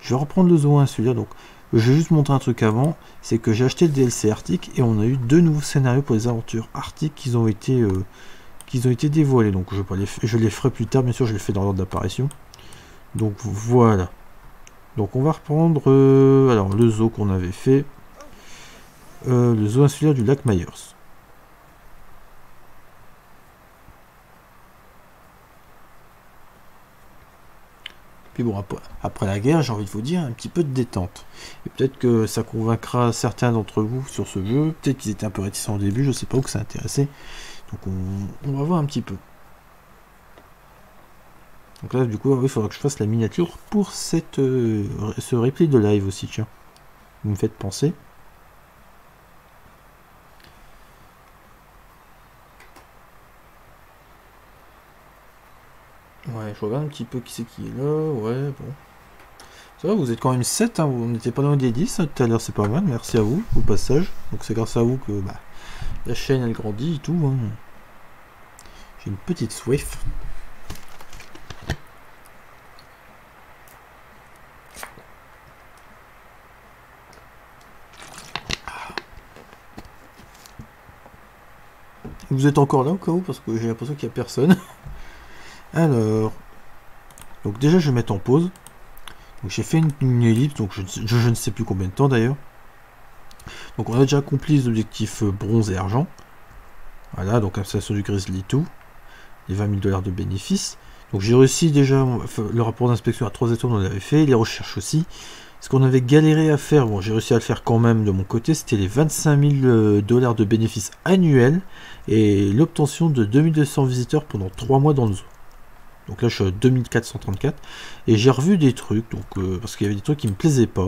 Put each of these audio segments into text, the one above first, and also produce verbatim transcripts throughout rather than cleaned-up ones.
Je vais reprendre le zoo insulaire. Donc, je vais juste montrer un truc avant. C'est que j'ai acheté le D L C Arctique et on a eu deux nouveaux scénarios pour les aventures arctiques qui ont été, euh, qui ont été dévoilés. Donc, je, vais pas les, je les ferai plus tard. Bien sûr, je les fais dans l'ordre d'apparition. Donc, voilà. Donc, on va reprendre euh, alors le zoo qu'on avait fait. Euh, le zoo insulaire du lac Myers. Puis bon, après, après la guerre, j'ai envie de vous dire, un petit peu de détente. Et peut-être que ça convaincra certains d'entre vous sur ce jeu. Peut-être qu'ils étaient un peu réticents au début, je sais pas où que ça intéressait. Donc on, on va voir un petit peu. Donc là, du coup, il faudra que je fasse la miniature pour cette, euh, ce replay de live aussi, tiens. Vous me faites penser. Ouais, je regarde un petit peu qui c'est qui est là. Ouais, bon. Ça va, vous êtes quand même sept, hein, vous n'étiez pas loin des dix hein, tout à l'heure, c'est pas mal. Merci à vous au passage. Donc c'est grâce à vous que bah, la chaîne elle grandit et tout. Hein. J'ai une petite soif. Vous êtes encore là au cas où parce que j'ai l'impression qu'il n'y a personne. Alors, donc déjà je vais mettre en pause. Donc j'ai fait une, une ellipse, donc je, je, je ne sais plus combien de temps d'ailleurs. Donc on a déjà accompli les objectifs bronze et argent. Voilà, donc installation du Grizzly deux, les vingt mille dollars de bénéfices. Donc j'ai réussi déjà le rapport d'inspection à trois étoiles, on l'avait fait, les recherches aussi. Ce qu'on avait galéré à faire, bon j'ai réussi à le faire quand même de mon côté, c'était les vingt-cinq mille dollars de bénéfices annuels et l'obtention de deux mille deux cents visiteurs pendant trois mois dans le zoo. Donc là je suis à deux mille quatre cent trente-quatre et j'ai revu des trucs donc euh, parce qu'il y avait des trucs qui me plaisaient pas.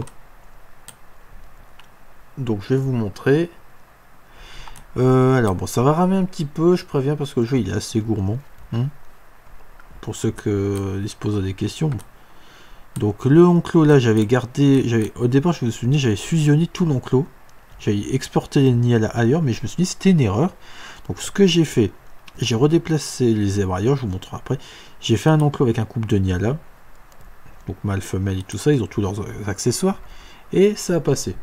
Donc je vais vous montrer. Euh, alors bon, ça va ramer un petit peu, je préviens parce que le jeu il est assez gourmand. Hein, pour ceux qui se posent des questions. Donc le enclos là j'avais gardé, j'avais au départ je me souviens j'avais fusionné tout l'enclos, j'avais exporté les Nyala ailleurs, mais je me suis dit c'était une erreur. Donc ce que j'ai fait, j'ai redéplacé les zèbres ailleurs, je vous montrerai après. J'ai fait un enclos avec un couple de Nyala, donc mâle, femelle et tout ça, ils ont tous leurs accessoires, et ça a passé.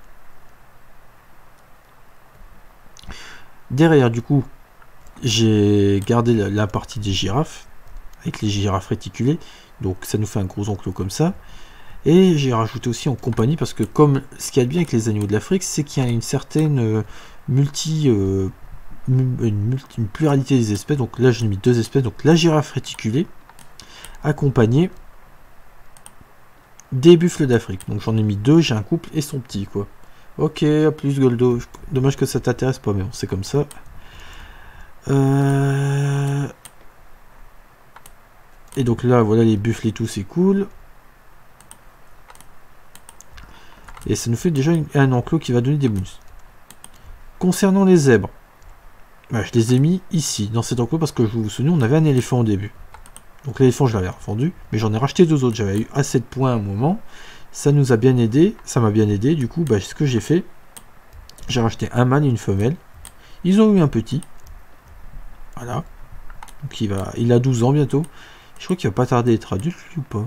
Derrière du coup, j'ai gardé la, la partie des girafes, avec les girafes réticulées, donc ça nous fait un gros enclos comme ça. Et j'ai rajouté aussi en compagnie, parce que comme ce qu'il y a de bien avec les animaux de l'Afrique, c'est qu'il y a une certaine euh, multi... Euh, Une, une pluralité des espèces. Donc là j'ai mis deux espèces, donc la girafe réticulée accompagnée des buffles d'Afrique. Donc j'en ai mis deux, j'ai un couple et son petit quoi. Ok, à plus Goldo, dommage que ça t'intéresse pas, mais bon c'est comme ça. Euh... et donc là voilà les buffles et tout, c'est cool. Et ça nous fait déjà un enclos qui va donner des bonus. Concernant les zèbres, bah, je les ai mis ici, dans cet enclos, parce que je vous souviens, on avait un éléphant au début. Donc l'éléphant, je l'avais revendu, mais j'en ai racheté deux autres. J'avais eu assez de points à un moment. Ça nous a bien aidé, ça m'a bien aidé. Du coup, bah, ce que j'ai fait, j'ai racheté un mâle et une femelle. Ils ont eu un petit. Voilà. Donc il, va, il a douze ans bientôt. Je crois qu'il va pas tarder à être adulte, lui, ou pas.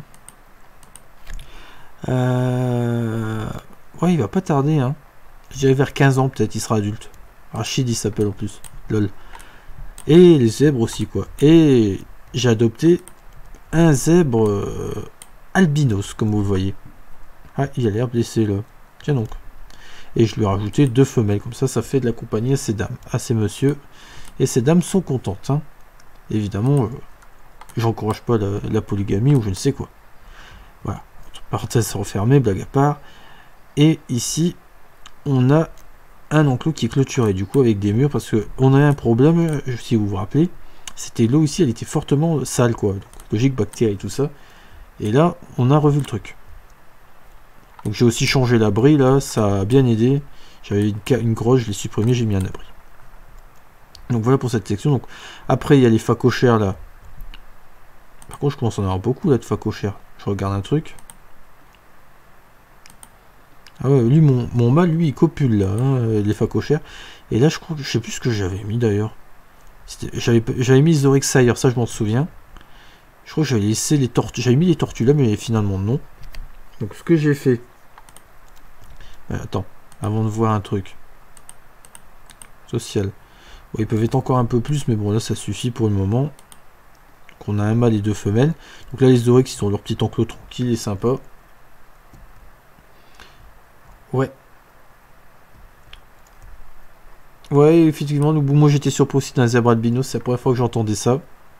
Euh... Ouais, il va pas tarder, hein. Je dirais vers quinze ans, peut-être, il sera adulte. Rachid, il s'appelle en plus. Lol. Et les zèbres aussi, quoi. Et j'ai adopté un zèbre euh, albinos, comme vous le voyez. Ah, il a l'air blessé, là. Tiens donc. Et je lui ai rajouté deux femelles. Comme ça, ça fait de la compagnie à ces dames, à ces messieurs. Et ces dames sont contentes. Hein. Évidemment, euh, j'encourage pas la, la polygamie ou je ne sais quoi. Voilà. Parenthèse refermée, blague à part. Et ici, on a un enclos qui est clôturé du coup avec des murs parce que on a un problème, si vous vous rappelez, c'était l'eau ici, elle était fortement sale quoi, donc, logique bactéries et tout ça. Et là, on a revu le truc. Donc j'ai aussi changé l'abri là, ça a bien aidé. J'avais une, une grotte, je l'ai supprimé, j'ai mis un abri. Donc voilà pour cette section. Donc après il y a les phacochères là. Par contre je commence à en avoir beaucoup là de phacochères. Je regarde un truc. Ah ouais, lui, mon, mon mâle, lui, il copule là, hein, les phacochères. Et là, je crois que je sais plus ce que j'avais mis d'ailleurs. J'avais mis les oryx ailleurs, ça je m'en souviens. Je crois que j'avais laissé les tortues. J'avais mis les tortues là, mais finalement non. Donc ce que j'ai fait... Euh, attends, avant de voir un truc. Social. Bon, ils peuvent être encore un peu plus, mais bon là ça suffit pour le moment. Donc on a un mâle et deux femelles. Donc là les oryx ils ont leur petit enclos tranquille et sympa. Ouais. Ouais, effectivement, moi j'étais surpris aussi d'un zèbre albino, c'est la première fois que j'entendais ça.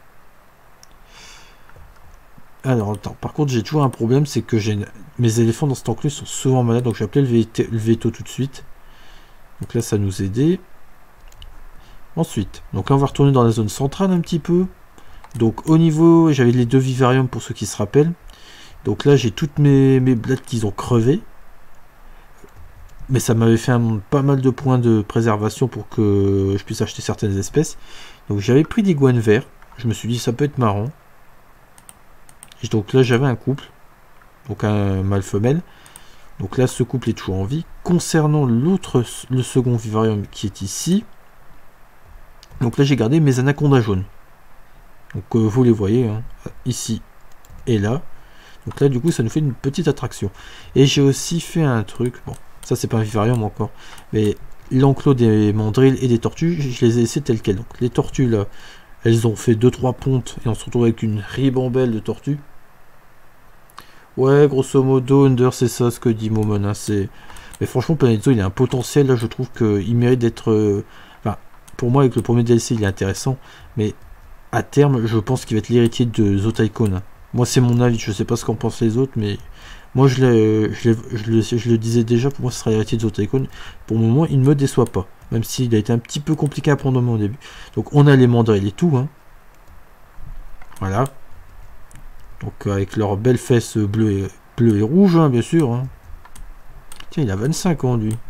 Alors, attends, par contre, j'ai toujours un problème, c'est que j'ai mes éléphants dans cet enclos sont souvent malades, donc j'ai appelé le, le veto tout de suite. Donc là, ça nous aidait. Ensuite, donc là, on va retourner dans la zone centrale un petit peu. Donc au niveau, j'avais les deux vivariums pour ceux qui se rappellent. Donc là, j'ai toutes mes, mes blattes qui ont crevé. Mais ça m'avait fait un, pas mal de points de préservation pour que je puisse acheter certaines espèces. Donc j'avais pris des guanes verts. Je me suis dit ça peut être marrant. Et donc là j'avais un couple. Donc un mâle femelle. Donc là ce couple est toujours en vie. Concernant l'autre, le second vivarium qui est ici. Donc là j'ai gardé mes anacondas jaunes. Donc euh, vous les voyez hein, ici et là. Donc là du coup ça nous fait une petite attraction. Et j'ai aussi fait un truc. Bon. Ça c'est pas un vivarium encore, mais l'enclos des mandrilles et des tortues, je les ai laissés tels quels. Donc les tortues là, elles ont fait deux trois pontes et on se retrouve avec une ribambelle de tortues. Ouais, grosso modo, Under, c'est ça ce que dit Momon. Hein, c'est... Mais franchement, Planet Zoo, il a un potentiel là, je trouve qu'il mérite d'être. Euh... Enfin, pour moi, avec le premier D L C, il est intéressant, mais à terme, je pense qu'il va être l'héritier de Zoo Tycoon. Hein. Moi, c'est mon avis, je sais pas ce qu'en pensent les autres, mais. Moi, je, je, je, le, je le disais déjà, pour moi, ce sera l'héritier de Zoo Tycoon. Pour le moment, il ne me déçoit pas. Même s'il a été un petit peu compliqué à prendre au début. Donc, on a les mandrilles et tout. Hein. Voilà. Donc, avec leurs belles fesses bleues et, bleues et rouges, hein, bien sûr. Hein. Tiens, il a vingt-cinq ans, lui.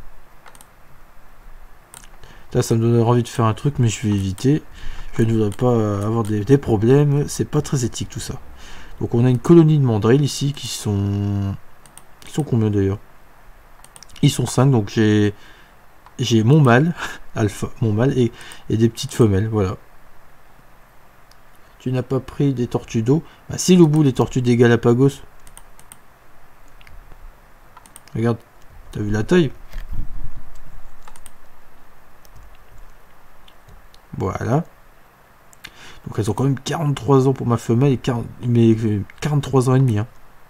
Là, ça me donnerait envie de faire un truc, mais je vais éviter. Je ne voudrais pas avoir des, des problèmes. C'est pas très éthique, tout ça. Donc on a une colonie de mandrilles ici qui sont... Ils sont combien d'ailleurs? Ils sont cinq, donc j'ai j'ai mon mâle, alpha, mon mâle et, et des petites femelles, voilà. Tu n'as pas pris des tortues d'eau? Bah si, le bout, les tortues des Galapagos. Regarde, t'as vu la taille? Voilà. Donc elles ont quand même quarante-trois ans pour ma femelle et quarante, mais quarante-trois ans et demi. Hein.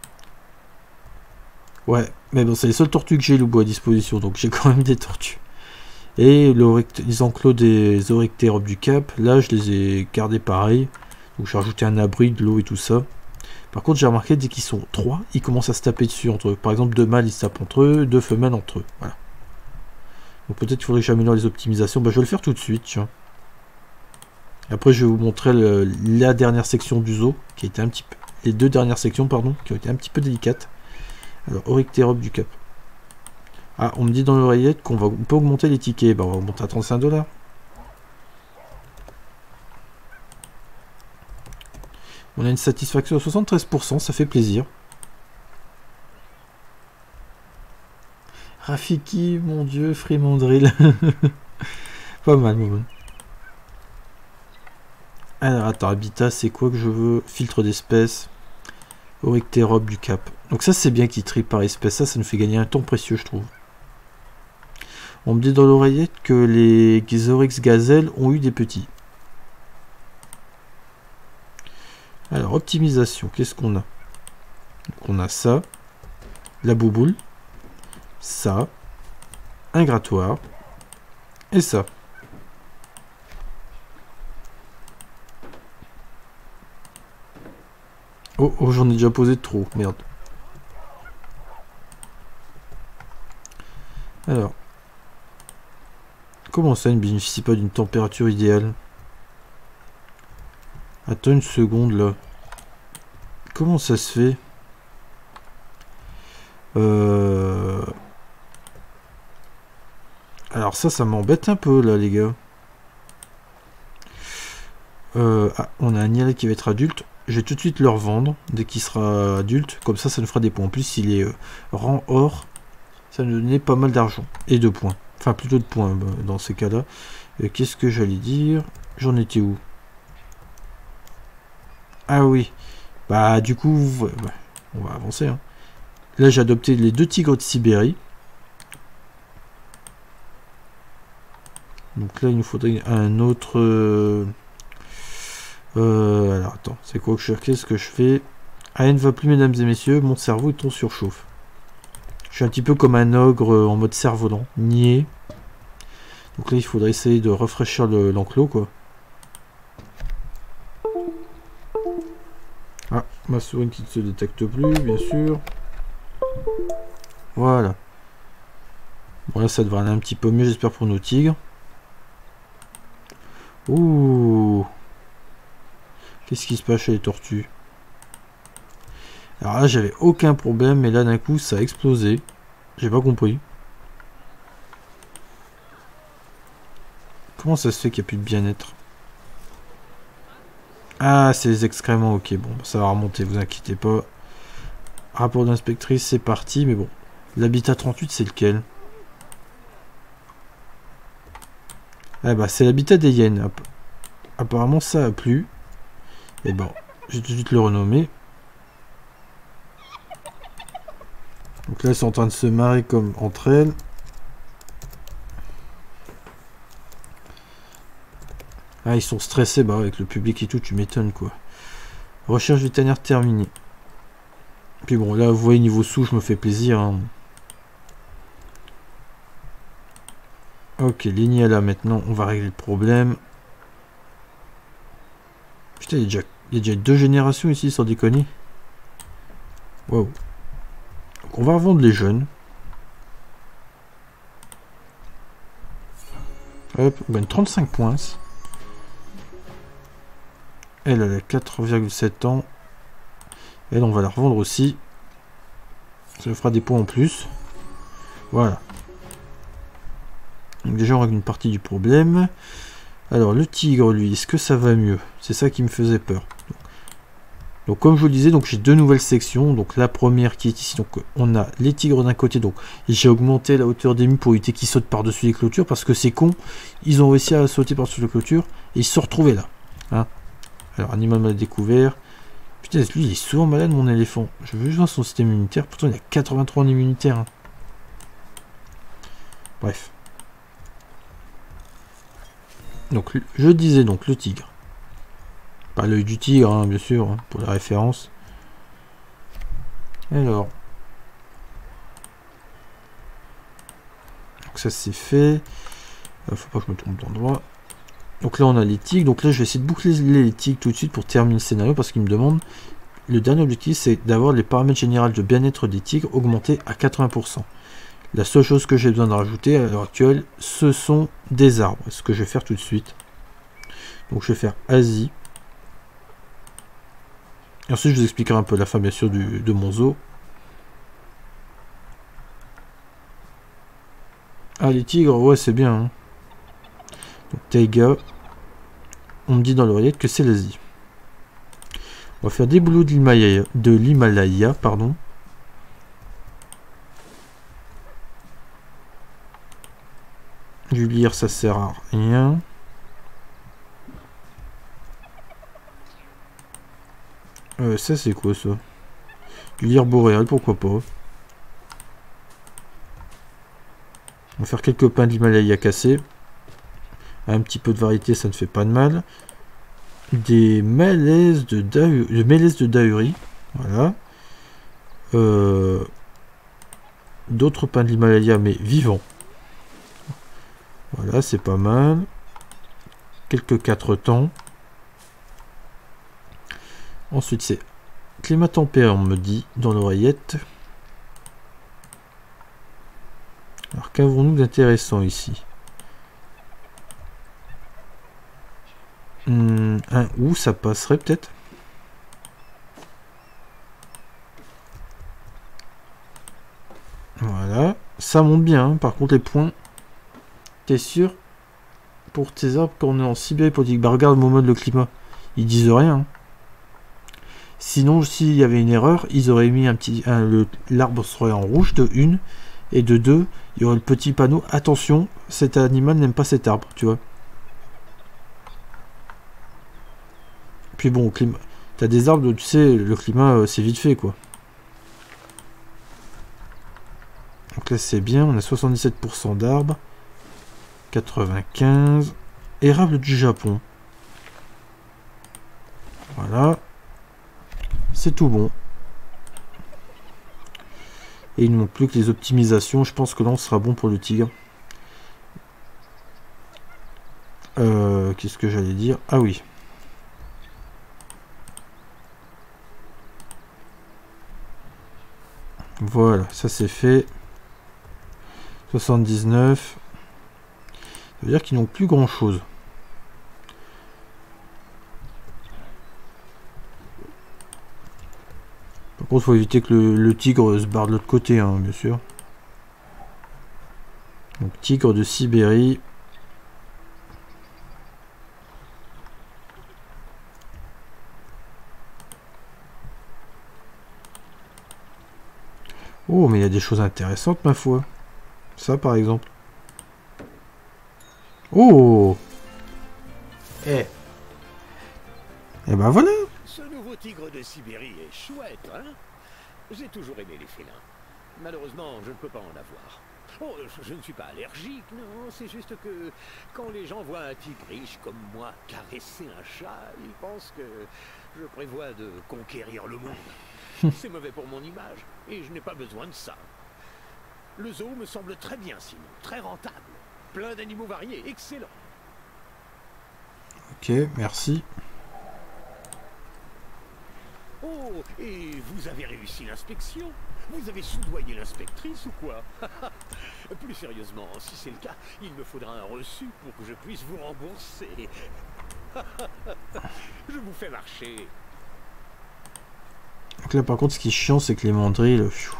Ouais, mais bon, c'est les seules tortues que j'ai le bois à disposition, donc j'ai quand même des tortues. Et le, les enclos des Oryctéropes du Cap, là je les ai gardés pareil. Donc j'ai rajouté un abri, de l'eau et tout ça. Par contre j'ai remarqué dès qu'ils sont trois, ils commencent à se taper dessus entre eux. Par exemple deux mâles ils se tapent entre eux, deux femelles entre eux. Voilà. Donc peut-être qu'il faudrait que j'améliore les optimisations. Bah je vais le faire tout de suite, tiens. Après, je vais vous montrer le, la dernière section du zoo, qui a été un petit peu, les deux dernières sections, pardon, qui ont été un petit peu délicates. Alors, Oryctéropes du Cap. Ah, on me dit dans l'oreillette qu'on va, on peut augmenter les tickets. Bah, on va augmenter à trente-cinq dollars. On a une satisfaction à soixante-treize pour cent, ça fait plaisir. Rafiki, mon dieu, Free Mandrill. Pas mal, moment. Alors, attends, habitat, c'est quoi que je veux? Filtre d'espèces. Oryctéropes du Cap. Donc ça, c'est bien qu'il trie par espèce. Ça, ça nous fait gagner un temps précieux, je trouve. On me dit dans l'oreillette que les Oryx gazelles ont eu des petits. Alors, optimisation, qu'est-ce qu'on a? Donc, on a ça. La bouboule. Ça. Un grattoir. Et ça. Oh, oh j'en ai déjà posé trop, merde. Alors. Comment ça, il ne bénéficie pas d'une température idéale? Attends une seconde, là. Comment ça se fait? Euh... Alors ça, ça m'embête un peu, là, les gars. Euh... Ah, on a un Nialet qui va être adulte. Je vais tout de suite le revendre dès qu'il sera adulte. Comme ça, ça nous fera des points. En plus, s'il est euh, rang or, ça nous donnait pas mal d'argent. Et de points. Enfin, plutôt de points bah, dans ces cas-là. Qu'est-ce que j'allais dire? J'en étais où? Ah oui. Bah, du coup, ouais, bah, on va avancer. Hein. là j'ai adopté les deux tigres de Sibérie. Donc là il nous faudrait un autre... Euh, euh, alors attends, c'est quoi que je qu'est-ce que je fais? Ah, elle ne va plus, mesdames et messieurs, mon cerveau est en surchauffe. Je suis un petit peu comme un ogre en mode cerf-volant. Niais. Donc là il faudrait essayer de rafraîchir l'enclos, quoi. Ah, ma souris qui ne se détecte plus, bien sûr. Voilà. Bon là ça devrait aller un petit peu mieux, j'espère, pour nos tigres. Ouh. Qu'est-ce qui se passe chez les tortues? Alors là j'avais aucun problème, mais là d'un coup ça a explosé. J'ai pas compris. Comment ça se fait qu'il n'y a plus de bien-être? Ah, c'est les excréments, ok, bon, ça va remonter, vous inquiétez pas. Rapport d'inspectrice, c'est parti, mais bon. L'habitat trente-huit, c'est lequel? Ah bah, c'est l'habitat des hyènes. Apparemment, ça a plu. Et bon, je vais tout de suite le renommer. Donc là, elles sont en train de se marrer comme entre elles. Ah, ils sont stressés, bah, avec le public et tout, tu m'étonnes, quoi. Recherche vétérinaire terminée. Puis bon, là, vous voyez, niveau sous, je me fais plaisir. Hein. Ok, lignée là, maintenant, on va régler le problème. Putain, il y a déjà, il y a déjà deux générations ici, sans déconner. Waouh. Donc, on va revendre les jeunes. Hop, on gagne trente-cinq points. Elle, elle a quatre virgule sept ans. Elle, on va la revendre aussi. Ça fera des points en plus. Voilà. Donc déjà, on règle une partie du problème. Alors, le tigre, lui, est-ce que ça va mieux? C'est ça qui me faisait peur. Donc, donc comme je vous le disais, donc j'ai deux nouvelles sections. Donc, la première qui est ici. Donc, on a les tigres d'un côté. Donc, j'ai augmenté la hauteur des murs pour éviter qu'ils sautent par-dessus les clôtures. Parce que c'est con. Ils ont réussi à sauter par-dessus les clôtures. Et ils se sont retrouvés là. Hein. Alors, animal mal découvert. Putain, lui, il est souvent malade, mon éléphant. Je veux juste voir son système immunitaire. Pourtant, il a quatre-vingt-trois en immunitaire. Hein. Bref. Donc, je disais donc le tigre. Pas l'œil du tigre, hein, bien sûr, hein, pour la référence. Alors. Donc, ça, c'est fait. Euh, faut pas que je me trompe d'endroit. Donc là, on a les tigres. Donc là, je vais essayer de boucler les tigres tout de suite pour terminer le scénario parce qu'il me demande. Le dernier objectif, c'est d'avoir les paramètres généraux de bien-être des tigres augmentés à quatre-vingts pour cent. La seule chose que j'ai besoin de rajouter à l'heure actuelle, ce sont des arbres. Ce que je vais faire tout de suite. Donc je vais faire Asie. Et ensuite, je vous expliquerai un peu la fin, bien sûr, du, de mon zoo. Ah, les tigres, ouais, c'est bien. Hein. Donc, Taïga. On me dit dans l'oreillette que c'est l'Asie. On va faire des boulots de l'Himalaya, de l'Himalaya, pardon. Du lire, ça sert à rien. Euh, ça, c'est quoi, ça? Du lire boréal, pourquoi pas. On va faire quelques pains de l'Himalaya cassés. Un petit peu de variété, ça ne fait pas de mal. Des malaises de Dauri, mélèzes de Dauri, voilà. Euh, D'autres pains de l'Himalaya, mais vivants. Voilà, c'est pas mal. Quelques quatre temps. Ensuite, c'est climat tempéré, on me dit, dans l'oreillette. Alors, qu'avons-nous d'intéressant ici? Hum, un ou ça passerait peut-être. Voilà, ça monte bien. Hein. Par contre, les points, t'es sûr pour tes arbres quand on est en Sibérie politique? Bah regarde mon mode le climat, ils disent rien. Hein. Sinon, s'il y avait une erreur, ils auraient mis un petit, l'arbre serait en rouge de une et de deux, il y aurait le petit panneau. Attention, cet animal n'aime pas cet arbre, tu vois. Puis bon, au climat, t'as des arbres, tu sais, le climat, euh, c'est vite fait, quoi. là c'est bien, on a soixante-dix-sept pour cent d'arbres. quatre-vingt-quinze. Érable du Japon. Voilà. C'est tout bon. Et il ne manque plus que les optimisations. Je pense que là on sera bon pour le tigre. Euh, Qu'est-ce que j'allais dire? Ah oui. Voilà, ça c'est fait. soixante-dix-neuf. Ça veut dire qu'ils n'ont plus grand chose. Par contre, il faut éviter que le, le tigre se barre de l'autre côté, hein, bien sûr. Donc, tigre de Sibérie. Oh, mais il y a des choses intéressantes, ma foi. Ça, par exemple. Oh! Eh. Eh ben voilà. Ce nouveau tigre de Sibérie est chouette, hein? J'ai toujours aimé les félins. Malheureusement, je ne peux pas en avoir. Oh, je ne suis pas allergique, non. C'est juste que quand les gens voient un tigre riche comme moi caresser un chat, ils pensent que je prévois de conquérir le monde. C'est mauvais pour mon image, et je n'ai pas besoin de ça. Le zoo me semble très bien, sinon, très rentable. Plein d'animaux variés, excellent. Ok, merci. Oh, et vous avez réussi l'inspection? Vous avez soudoyé l'inspectrice ou quoi? Plus sérieusement, si c'est le cas, il me faudra un reçu pour que je puisse vous rembourser. Je vous fais marcher. Donc là, par contre, ce qui est chiant, c'est que les mandrilles... Pfiou.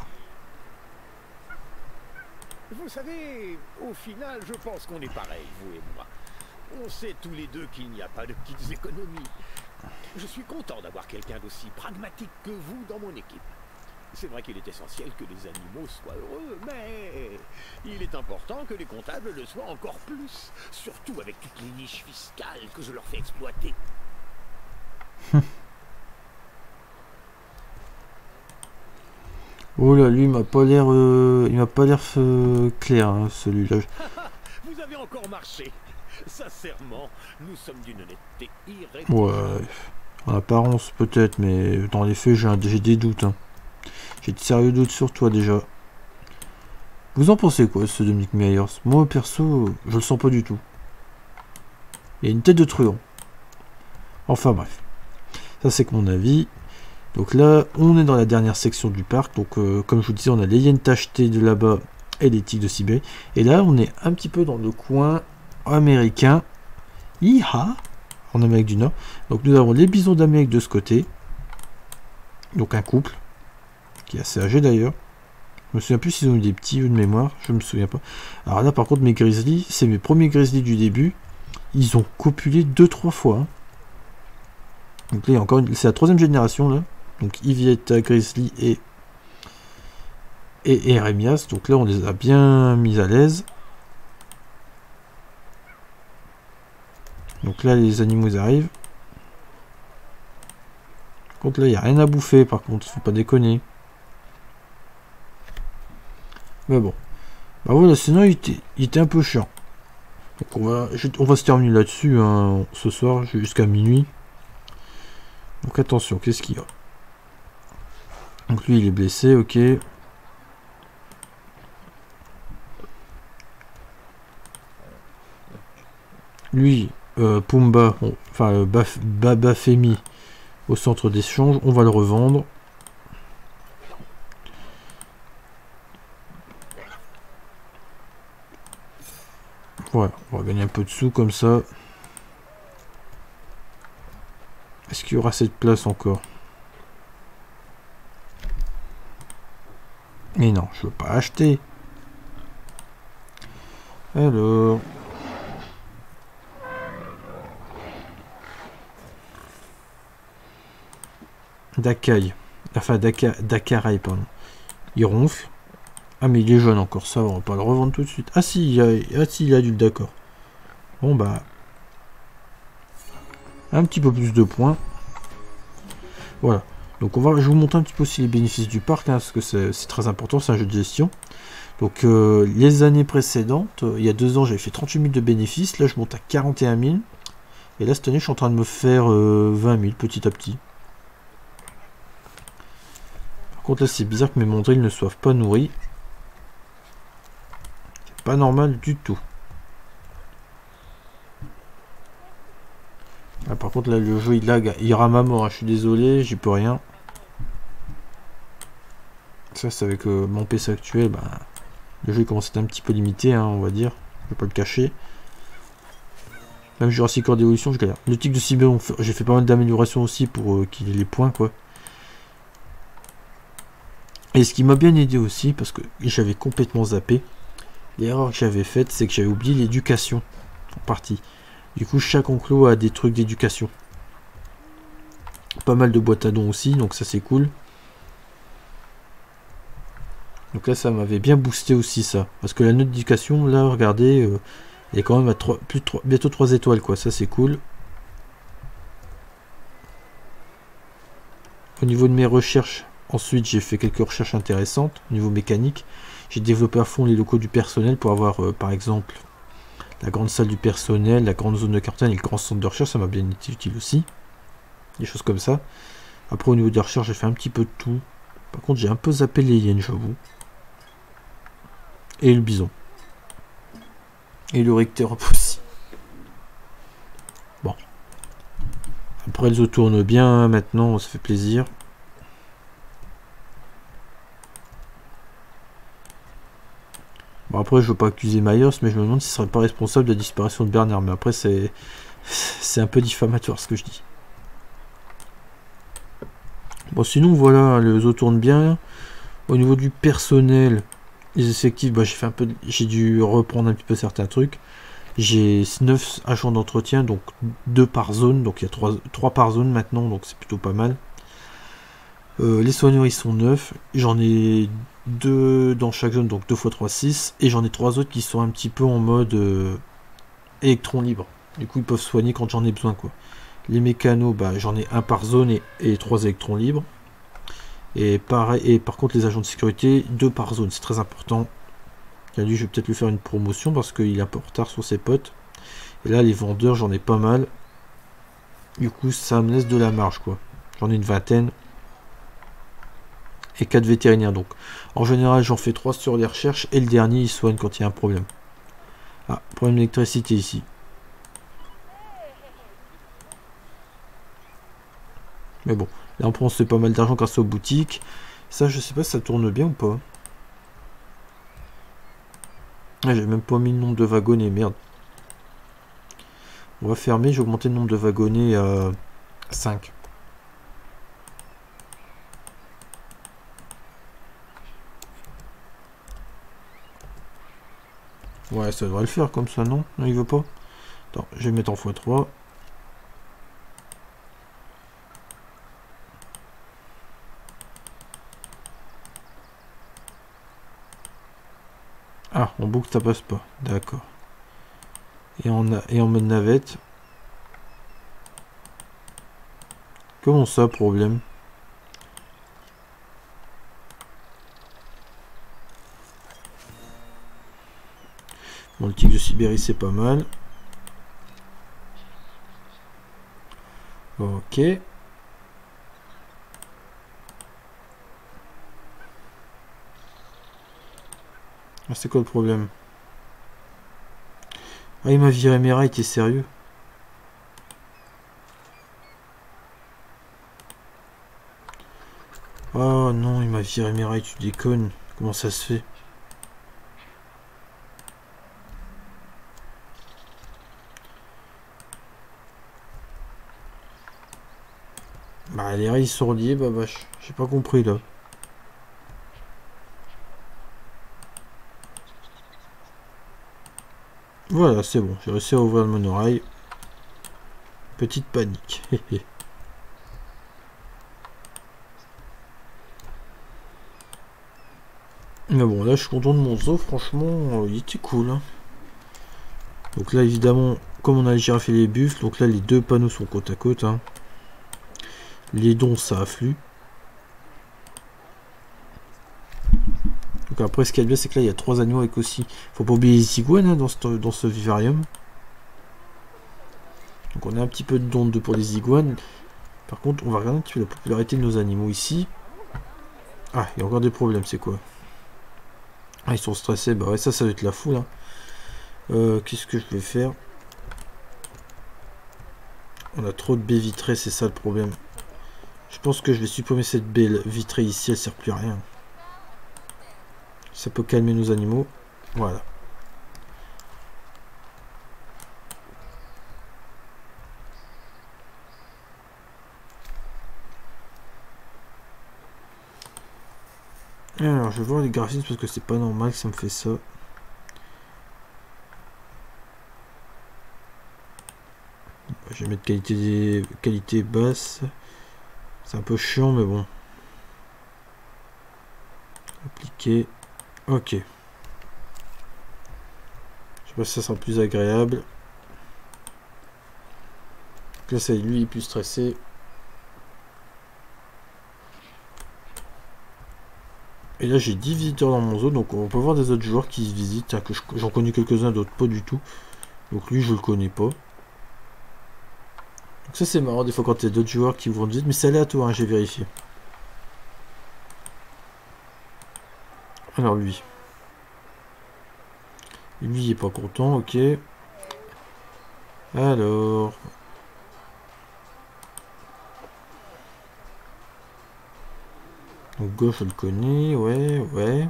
Vous savez, au final, je pense qu'on est pareil, vous et moi. On sait tous les deux qu'il n'y a pas de petites économies. Je suis content d'avoir quelqu'un d'aussi pragmatique que vous dans mon équipe. C'est vrai qu'il est essentiel que les animaux soient heureux, mais il est important que les comptables le soient encore plus, surtout avec toutes les niches fiscales que je leur fais exploiter. Oh là, lui, il m'a pas l'air... Euh, il m'a pas l'air euh, clair, hein, celui-là. Vous avez encore marché. Sincèrement, nous sommes d'une honnêteté irréprochable. Ouais, en apparence peut-être, mais dans les faits, j'ai des doutes. Hein. J'ai de sérieux doutes sur toi déjà. Vous en pensez quoi, ce Dominique Meyers? Moi, perso, je le sens pas du tout. Il a une tête de truand. Enfin bref, ça c'est que mon avis. Donc là, on est dans la dernière section du parc. Donc euh, comme je vous disais, on a les hyènes tachetées de là-bas et les tigres de Sibérie. Et là, on est un petit peu dans le coin américain. Iha, en Amérique du Nord. Donc nous avons les bisons d'Amérique de ce côté. Donc un couple, qui est assez âgé d'ailleurs. Je me souviens plus s'ils ont eu des petits ou de mémoire, je me souviens pas. Alors là par contre mes grizzlies, c'est mes premiers grizzlies du début. Ils ont copulé deux trois fois. Hein. Donc là encore, c'est la troisième génération là. Donc Ivietta, Grizzly et et Eremias. Donc là on les a bien mis à l'aise. Donc là les animaux ils arrivent. Par contre là il n'y a rien à bouffer par contre, faut pas déconner. Mais bon. Bah voilà, sinon il était, il était un peu chiant. Donc on va, on va se terminer là-dessus hein, ce soir jusqu'à minuit. Donc attention, qu'est-ce qu'il y a? Donc lui il est blessé, ok. Lui, euh, Pumba, bon, enfin euh, Baf, Baba Femi au centre d'échange, on va le revendre. Voilà, on va gagner un peu de sous comme ça. Est-ce qu'il y aura cette place encore? Mais non, je veux pas acheter. Alors... Dakai. Enfin, Daka, Dakarai, pardon. Il ronfle. Ah, mais il est jeune encore, ça, on va pas le revendre tout de suite. Ah, si, il y a, ah, si, il est adulte, d'accord. Bon, bah... Un petit peu plus de points. Voilà. Donc on va, je vais vous montrer un petit peu aussi les bénéfices du parc, hein, parce que c'est très important, c'est un jeu de gestion. Donc euh, les années précédentes, euh, il y a deux ans j'avais fait trente-huit mille de bénéfices, là je monte à quarante et un mille. Et là cette année je suis en train de me faire euh, vingt mille petit à petit. Par contre là c'est bizarre que mes mandrilles ne soient pas nourris. C'est pas normal du tout. Ah, par contre là le jeu il lag, il rame à mort, hein, je suis désolé, j'y peux rien. Ça c'est avec euh, mon P C actuel, bah, le jeu commence à être un petit peu limité, hein, on va dire, je vais pas le cacher. Même Jurassic World d'évolution je galère. Le tigre de Sibérie, j'ai fait pas mal d'améliorations aussi pour euh, qu'il ait les points quoi. Et ce qui m'a bien aidé aussi, parce que j'avais complètement zappé, l'erreur que j'avais faite, c'est que j'avais oublié l'éducation en partie. Du coup, chaque enclos a des trucs d'éducation. Pas mal de boîtes à dons aussi, donc ça c'est cool. Donc là, ça m'avait bien boosté aussi ça. Parce que la note d'éducation, là, regardez, euh, elle est quand même à trois, plus de trois, bientôt trois étoiles, quoi. Ça c'est cool. Au niveau de mes recherches, ensuite j'ai fait quelques recherches intéressantes. Au niveau mécanique, j'ai développé à fond les locaux du personnel pour avoir, euh, par exemple, la grande salle du personnel, la grande zone de quarantaine et le grand centre de recherche. Ça m'a bien été utile aussi. Des choses comme ça. Après, au niveau des recherches, j'ai fait un petit peu de tout. Par contre, j'ai un peu zappé les hyènes, j'avoue. Et le bison. Et le recteur aussi. Bon. Après, le zoo tourne bien maintenant, ça fait plaisir. Bon, après, je veux pas accuser Myers, mais je me demande s'il serait pas responsable de la disparition de Bernard. Mais après, c'est c'est un peu diffamatoire ce que je dis. Bon, sinon, voilà, le zoo tourne bien. Au niveau du personnel, les effectifs, bah, j'ai fait un peu, j'ai dû reprendre un petit peu certains trucs. J'ai neuf agents d'entretien, donc deux par zone, donc il y a trois par zone maintenant, donc c'est plutôt pas mal. Euh, les soigneurs ils sont neuf, j'en ai deux dans chaque zone, donc deux fois trois, six, et j'en ai trois autres qui sont un petit peu en mode euh, électron libre. Du coup ils peuvent soigner quand j'en ai besoin quoi. Les mécanos, bah, j'en ai un par zone et, et trois électrons libres. Et pareil, et par contre les agents de sécurité, deux par zone, c'est très important. Et lui, je vais peut-être lui faire une promotion parce qu'il est un peu en retard sur ses potes. Et là, les vendeurs, j'en ai pas mal. Du coup, ça me laisse de la marge, quoi. J'en ai une vingtaine. Et quatre vétérinaires, donc. En général, j'en fais trois sur les recherches. Et le dernier, il soigne quand il y a un problème. Ah, problème d'électricité ici. Mais bon, là, on pense pas mal d'argent grâce aux boutiques. Ça, je sais pas si ça tourne bien ou pas. Ah, j'ai même pas mis le nombre de wagonnets, merde. On va fermer, j'ai augmenté le nombre de wagonnets à cinq. Ouais, ça devrait le faire comme ça, non? Non, il veut pas? Attends, je vais mettre en fois trois. Ah, en boucle ça passe pas, d'accord. Et en, et en mode navette. Comment ça, problème? Bon, le tigre de Sibérie c'est pas mal. Ok. Ah, c'est quoi le problème? Ah, il m'a viré mes rails, t'es sérieux? Oh non, il m'a viré mes rails, tu déconnes. Comment ça se fait? Bah, les rails sont liés, bah vache. J'ai pas compris là. Voilà, c'est bon, j'ai réussi à ouvrir le monorail. Petite panique. Mais bon, là je suis content de mon zoo, franchement, il était cool. Hein. Donc là évidemment, comme on a les girafes et les buffles, donc là les deux panneaux sont côte à côte. Hein. Les dons ça afflue. après, ce qu'il y a de bien, c'est que là, il y a trois animaux avec aussi. Faut pas oublier les iguanes hein, dans, ce, dans ce vivarium. Donc on a un petit peu de don de pour les iguanes. Par contre, on va regarder un petit peu la popularité de nos animaux ici. Ah, il y a encore des problèmes, c'est quoi? Ah, ils sont stressés. Bah ouais, ça, ça va être la foule. Hein. Euh, Qu'est-ce que je vais faire? On a trop de baies vitrées, c'est ça le problème. Je pense que je vais supprimer cette baie vitrée ici, elle sert plus à rien. Ça peut calmer nos animaux. Voilà. Alors, je vais voir les graphismes parce que c'est pas normal que ça me fait ça. Je vais mettre qualité, qualité basse. C'est un peu chiant, mais bon. Appliquer. Ok. Je sais pas si ça sera plus agréable. Là, ça lui, il est plus stressé. Et là, j'ai dix visiteurs dans mon zone, donc on peut voir des autres joueurs qui se visitent. Que j'en connais quelques-uns, d'autres pas du tout. Donc lui, je le connais pas. Donc ça, c'est marrant des fois quand il y a d'autres joueurs qui vous visitent, mais c'est aléatoire, hein, j'ai vérifié. Alors lui. Lui, il est pas content, ok. Alors... Donc gauche, je le connais, ouais, ouais.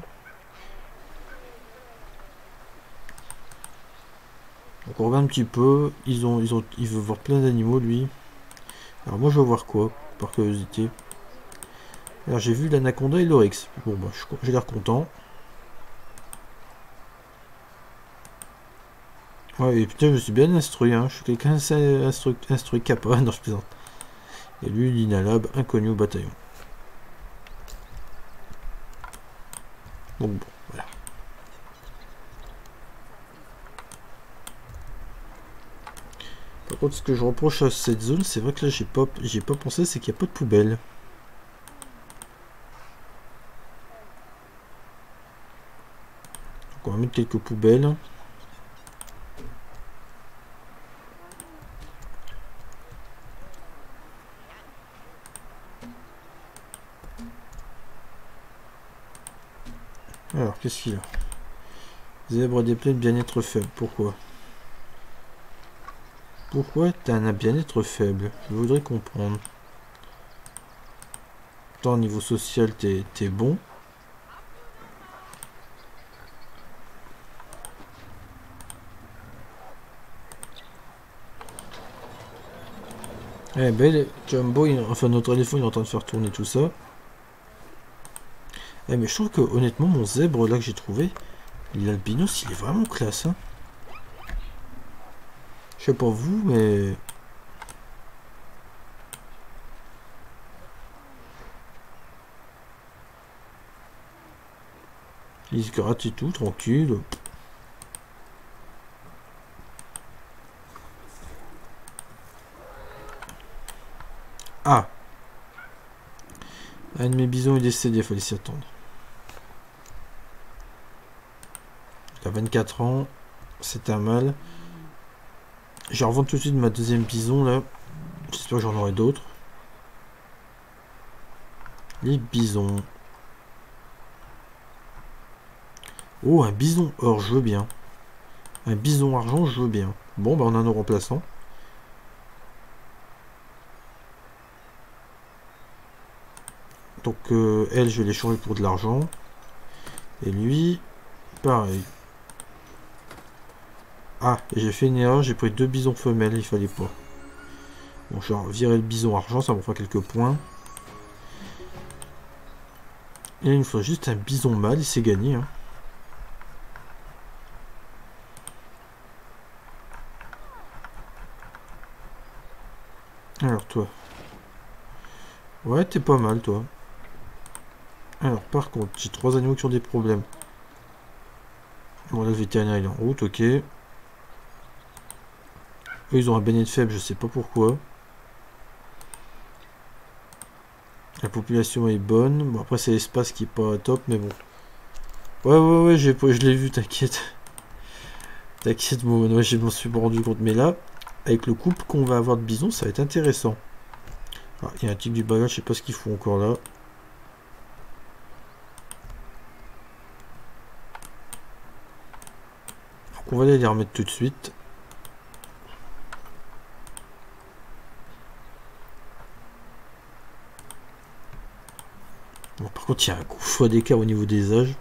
Donc on regarde un petit peu. Ils ont, ils ont, il veut voir plein d'animaux, lui. Alors moi, je veux voir quoi, par curiosité. Alors j'ai vu l'anaconda et l'oryx. Bon, bah, j'ai l'air content. Ouais, et putain, je me suis bien instruit, hein. Je suis quelqu'un instruit, instruit capable. Non, je plaisante. Et lui, l'inalab, inconnu au bataillon. Donc bon, voilà. Par contre, ce que je reproche à cette zone, c'est vrai que là, j'ai pas, j'ai pas pensé, c'est qu'il n'y a pas de poubelle. Donc on va mettre quelques poubelles. Alors, qu'est-ce qu'il a? Zèbre des plaines, bien-être faible. Pourquoi? Pourquoi t'as un bien-être faible? Je voudrais comprendre. Tant au niveau social, t'es t'es bon. Eh ben, Jumbo, il, enfin notre éléphant, il est en train de faire tourner tout ça. Eh mais je trouve que honnêtement, mon zèbre là que j'ai trouvé, l'albinos, il est vraiment classe. Hein. Je sais pas vous, mais... Il se gratte et tout, tranquille. Ah! Un de mes bisons est décédé, il fallait s'y attendre. Il a vingt-quatre ans, c'est un mâle. Je revends tout de suite ma deuxième bison là. J'espère que j'en aurai d'autres. Les bisons. Oh, un bison or, je veux bien. Un bison argent, je veux bien. Bon, bah on a nos remplaçants. Donc, euh, elle, je vais l'échanger pour de l'argent. Et lui, pareil. Ah, j'ai fait une erreur, j'ai pris deux bisons femelles, il fallait pas. Bon, je vais virer le bison argent, ça me fera quelques points. Et il me faut juste un bison mâle, il s'est gagné. Hein. Alors toi. Ouais, t'es pas mal toi. Alors par contre, j'ai trois animaux qui ont des problèmes. Bon là le vétérinaire il est en route, ok. Eux ils ont un bien-être faible, je sais pas pourquoi. La population est bonne. Bon après c'est l'espace qui est pas top, mais bon. Ouais, ouais, ouais, j'ai, je l'ai vu, t'inquiète. T'inquiète, moi, ouais, je m'en suis pas rendu compte. Mais là, avec le couple qu'on va avoir de bisons, ça va être intéressant. Ah, il y a un tigre du bagage, je sais pas ce qu'ils font encore là. Donc on va aller les remettre tout de suite. Bon, par contre, il y a un choix d'écart au niveau des âges.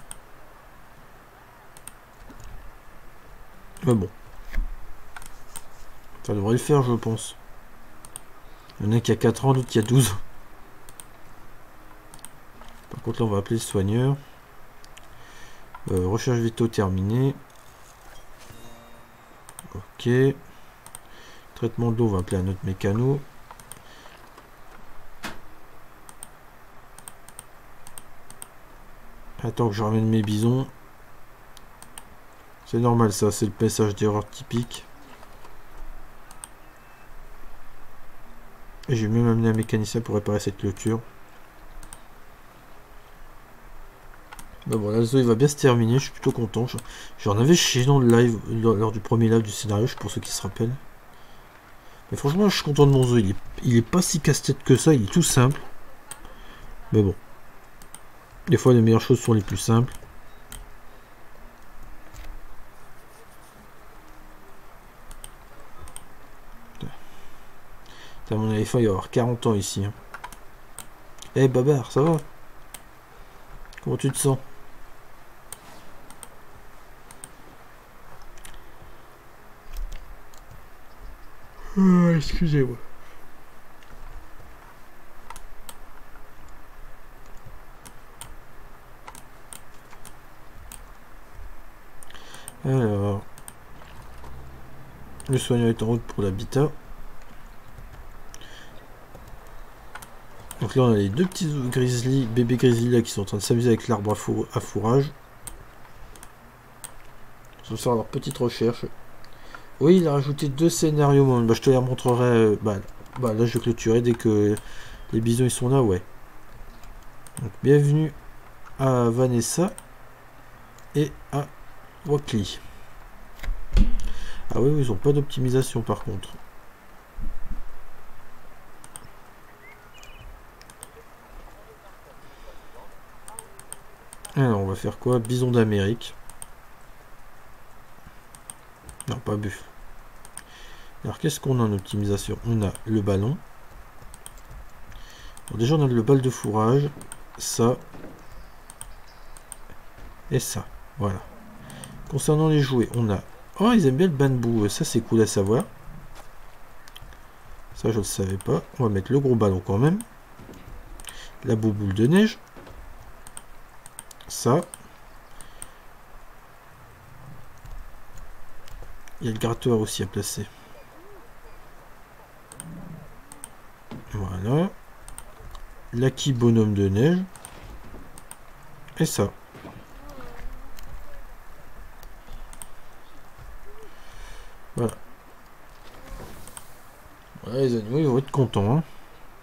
Mais bon. Ça devrait le faire, je pense. Il y en a qui a quatre ans, d'autres qui a douze. Par contre, là, on va appeler le soigneur. Euh, recherche vitaux terminée. Ok. Traitement d'eau, on va appeler un autre mécano. Attends que je ramène mes bisons. C'est normal ça, c'est le message d'erreur typique. Et j'ai même amené un mécanicien pour réparer cette clôture. Bah bon, là, le zoo il va bien se terminer, je suis plutôt content. J'en avais chié dans le live, lors du premier live du scénario, pour ceux qui se rappellent. Mais franchement, je suis content de mon zoo, il est, il est pas si casse-tête que ça, il est tout simple. Mais bon. Des fois, les meilleures choses sont les plus simples. À mon éléphant, il va avoir quarante ans ici. Hein. Eh, hey, Babar, ça va? Comment tu te sens? Oh, excusez-moi. Alors, le soigneur est en route pour l'habitat. Donc là, on a les deux petits grizzly, bébés grizzly là, qui sont en train de s'amuser avec l'arbre à, four, à fourrage. Ils vont faire leur petite recherche. Oui, il a rajouté deux scénarios. Bon, bah, je te les montrerai. Bah, bah, là, je vais clôturer dès que les bisons ils sont là. Ouais. Donc, bienvenue à Vanessa et à Wakli. Ah oui, ils n'ont pas d'optimisation par contre. Alors, on va faire quoi? Bison d'Amérique. Non, pas buffle. Alors, qu'est-ce qu'on a en optimisation? On a le ballon. Alors, déjà, on a le bal de fourrage. Ça. Et ça. Voilà. Concernant les jouets, on a... Oh, ils aiment bien le bambou. Ça, c'est cool à savoir. Ça, je ne le savais pas. On va mettre le gros ballon quand même. La bouboule de neige. Ça. Il y a le gratteur aussi à placer. Voilà. L'acquis bonhomme de neige. Et ça. Voilà. Ouais, les animaux ils vont être contents. Hein.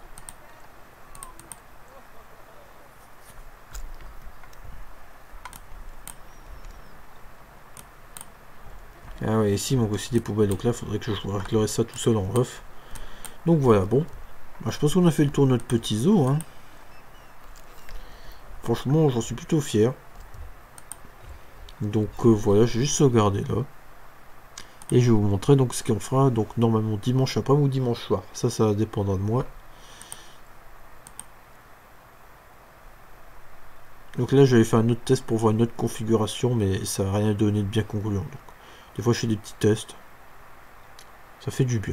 Ah ouais, ici il manque aussi des poubelles. Donc là, il faudrait que je réglerai ça tout seul en ref. Donc voilà, bon. Bah, je pense qu'on a fait le tour de notre petit zoo. Hein. Franchement, j'en suis plutôt fier. Donc euh, voilà, j'ai juste sauvegardé là. Et je vais vous montrer donc ce qu'on fera donc normalement dimanche après ou dimanche soir. Ça, ça dépendra de moi. Donc là, j'avais fait un autre test pour voir une autre configuration, mais ça n'a rien donné de bien concluant. Donc, des fois, je fais des petits tests. Ça fait du bien.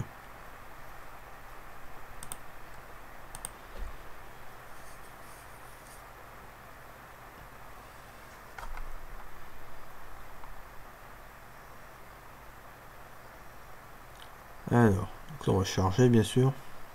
Alors, donc là, on va charger, bien sûr.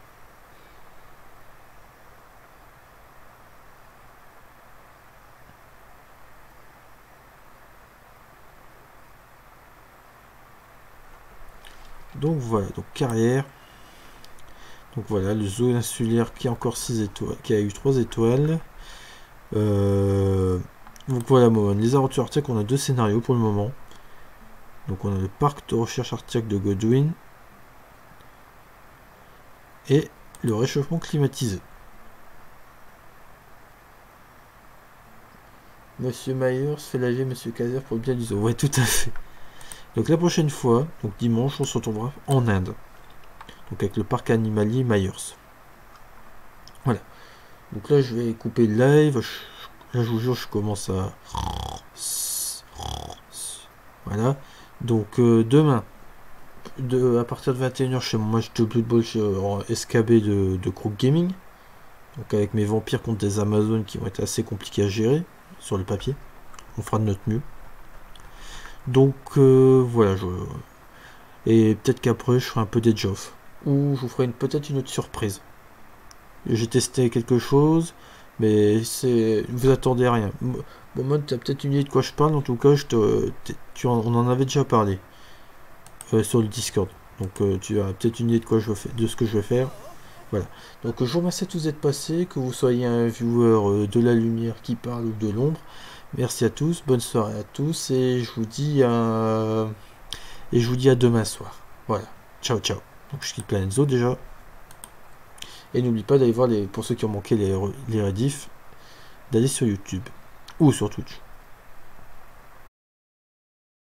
Donc voilà, donc carrière. Donc voilà, le zoo insulaire qui a encore six étoiles, qui a eu trois étoiles. Euh, Donc voilà, Momon. Les aventures Arctic, on a deux scénarios pour le moment. Donc on a le parc de recherche Arctic de Godwin et le réchauffement climatisé. Monsieur Myers fait laver Monsieur Kaiser pour le bien du zoo. Ouais, tout à fait. Donc la prochaine fois, donc dimanche, on se retrouvera en Inde. Donc avec le parc animalier Myers. Voilà. Donc là, je vais couper le live. Je, là, je vous jure, je commence à... Voilà. Donc euh, demain, de, à partir de vingt et une heures, je fais mon match de Blood Bowl en S K B de, de Crook Gaming. Donc avec mes vampires contre des Amazones qui vont être assez compliqués à gérer sur le papier. On fera de notre mieux. Donc euh, voilà. Je... Et peut-être qu'après, je ferai un peu d'Edge of. Ou je vous ferai peut-être une autre surprise. J'ai testé quelque chose, mais c'est, vous attendez à rien. Bon, moi, tu as peut-être une idée de quoi je parle. En tout cas, je te, tu en, on en avait déjà parlé euh, sur le Discord. Donc, euh, tu as peut-être une idée de quoi je veux faire, de ce que je vais faire. Voilà. Donc, je vous remercie de vous être passé, que vous soyez un viewer euh, de la lumière qui parle ou de l'ombre. Merci à tous, bonne soirée à tous, et je vous dis à, et je vous dis à demain soir. Voilà. Ciao, ciao. Donc, je quitte Planet Zoo déjà. Et n'oublie pas d'aller voir, les, pour ceux qui ont manqué les, les rediffs, d'aller sur YouTube ou sur Twitch.